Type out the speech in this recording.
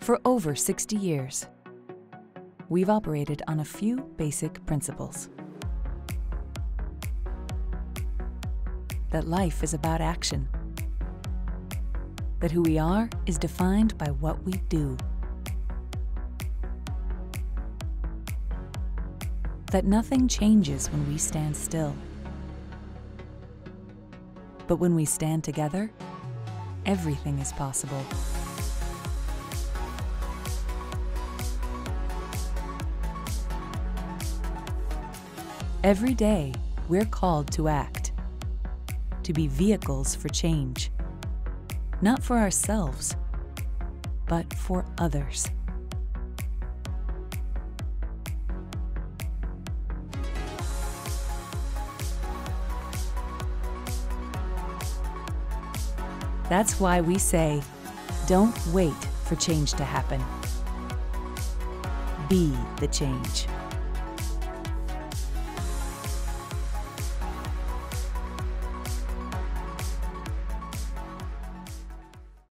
For over 60 years, we've operated on a few basic principles. That life is about action. That who we are is defined by what we do. That nothing changes when we stand still. But when we stand together, everything is possible. Every day, we're called to act, to be vehicles for change, not for ourselves, but for others. That's why we say, don't wait for change to happen. Be the change.